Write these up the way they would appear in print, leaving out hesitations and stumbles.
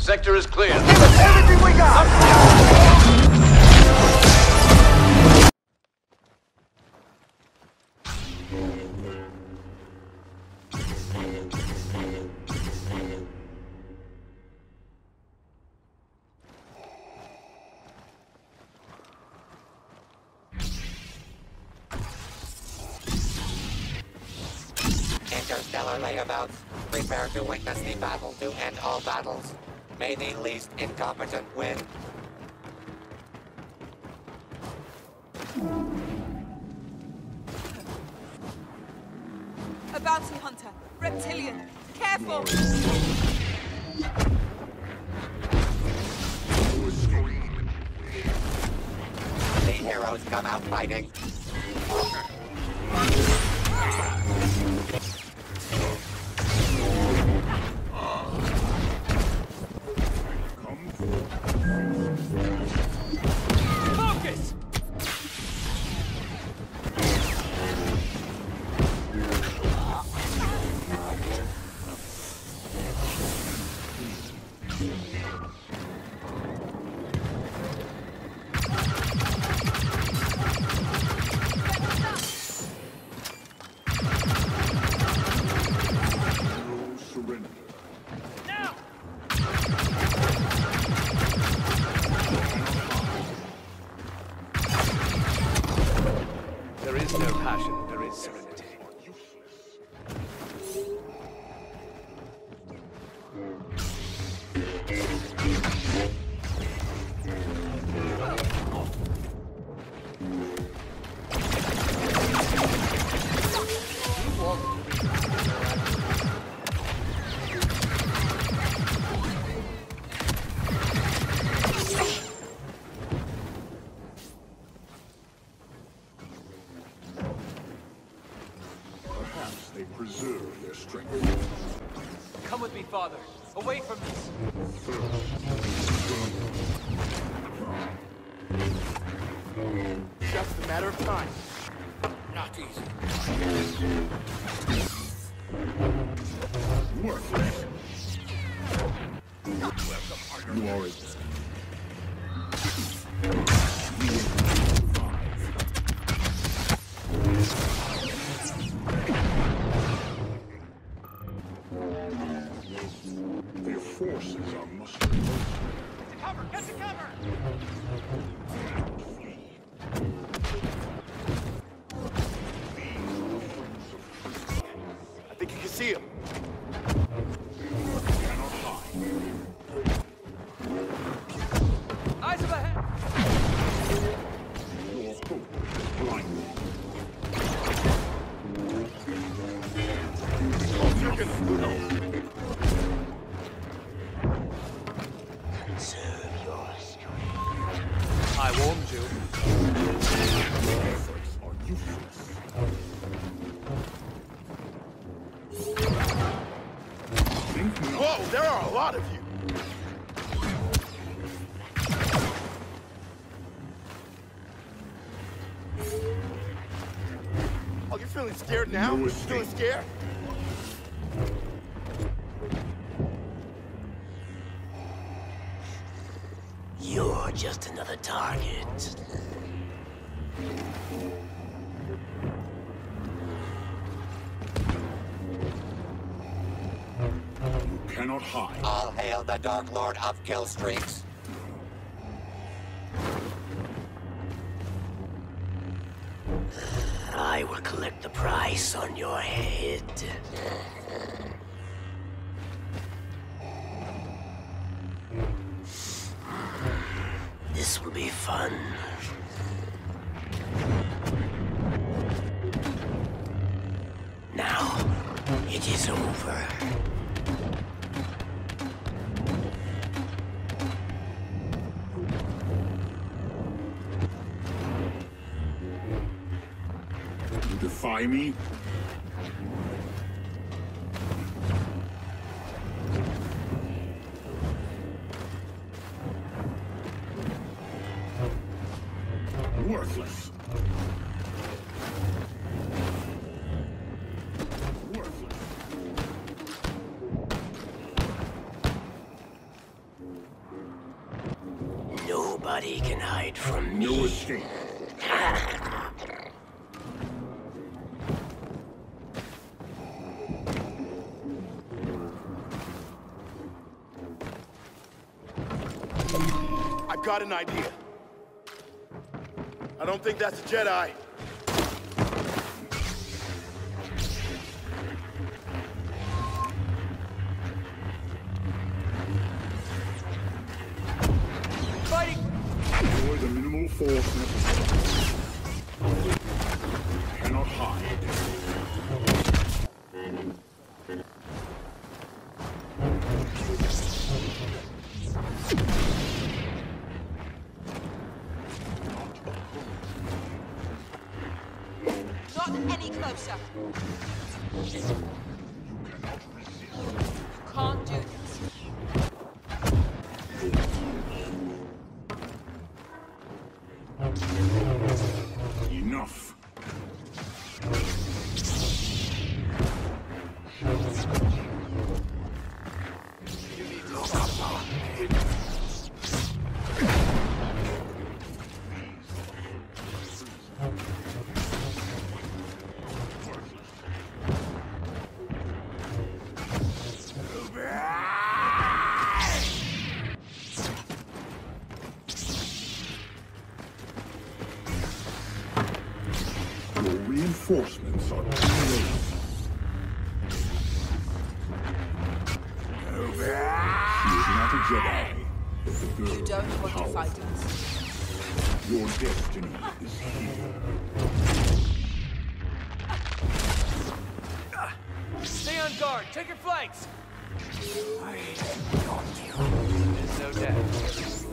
Sector is clear. Give us everything we got! Interstellar layabouts, prepare to witness the battle to end all battles. May the least incompetent win. A bounty hunter. Reptilian. Careful! The heroes come out fighting. Focus! There is no passion, there is serenity. Perhaps they preserve their strength. Come with me, Father. Away from this. Just a matter of time. Not easy. Worthless. You are it. Their forces are mustering. Cover! Get to cover! I think you can see him. Cannot hide. Eyes of ahead! Your hope is blinded. You're gonna know. I warned you. Efforts are useless. Think not. Whoa, there are a lot of you. Oh, you're feeling scared now? No You're feeling escape. scared? You're just another target. You cannot hide. All hail the Dark Lord of Kill Streaks. I will collect the price on your head. This will be fun. Now, it is over. You defy me? Worthless. Worthless. Nobody can hide from No me. escape. I've got an idea. I don't think that's a Jedi. Fighting! Deploy the minimal force necessary. You cannot hide. Not any closer. Can't do this. Enough. Your reinforcements are too late. She is not a Jedi, but the girl You don't is want to fight powerful. us. Your destiny is here. Stay on guard! Take your flanks! There's no death.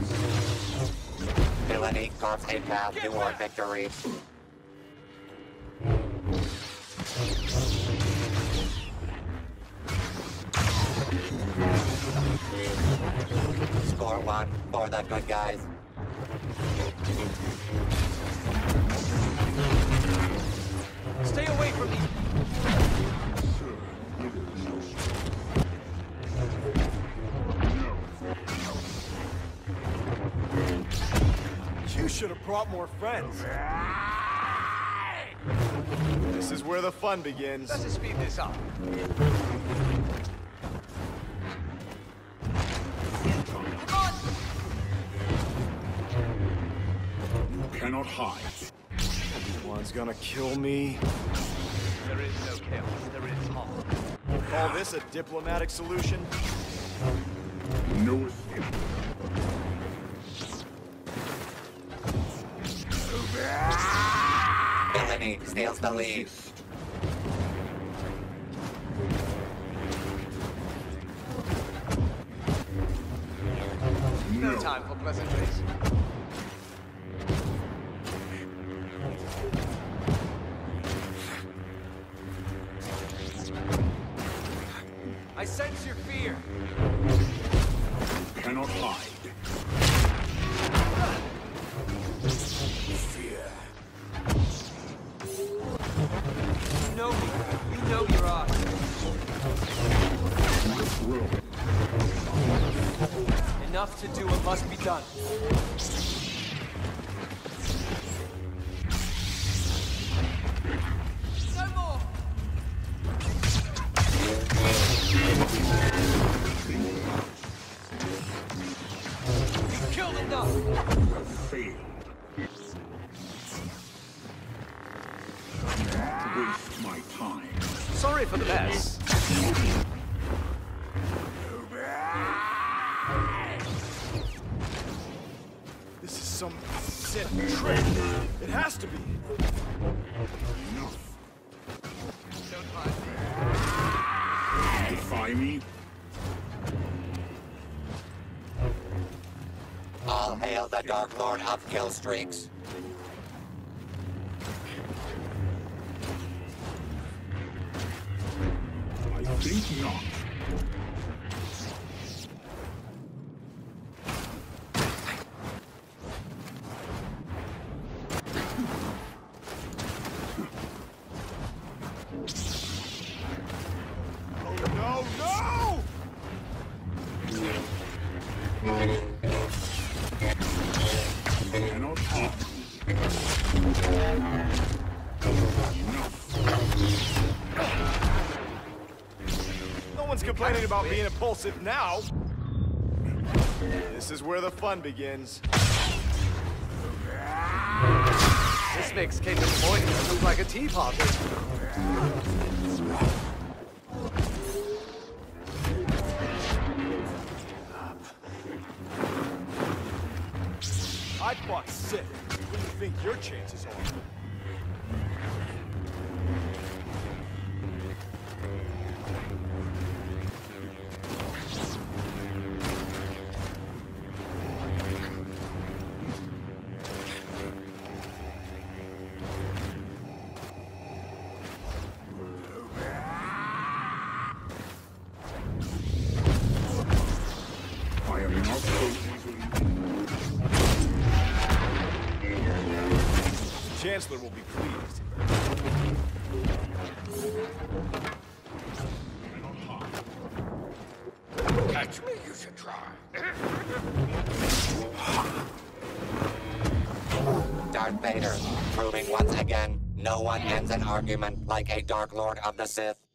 Villainy carves a path toward victory. Score one for the good guys. Stay away from me! You should have brought more friends. This is where the fun begins. Let's just speed this up. Come on! You cannot hide. One's gonna kill me. There is no chaos, there is harm. Call this a diplomatic solution? No escape. Villainy steals the lead. No time for pleasantries. I sense your fear. You cannot hide. You know me. You know your odds. The thrill. Enough to do what must be done. No more! You've killed enough. You have failed. Waste my time. Sorry for the mess. This is some sick trick. It has to be. Enough. Don't hide. Defy me? All hail the Dark Lord of Kill Streaks. I think not. No, no! complaining about being impulsive now. This is where the fun begins. This makes Caitlin Boyd look like a tea party. I fought Sith. What do you think your chances are? I am not supposed Chancellor will be pleased. Catch me, you should try. Darth Vader, proving once again, no one ends an argument like a Dark Lord of the Sith.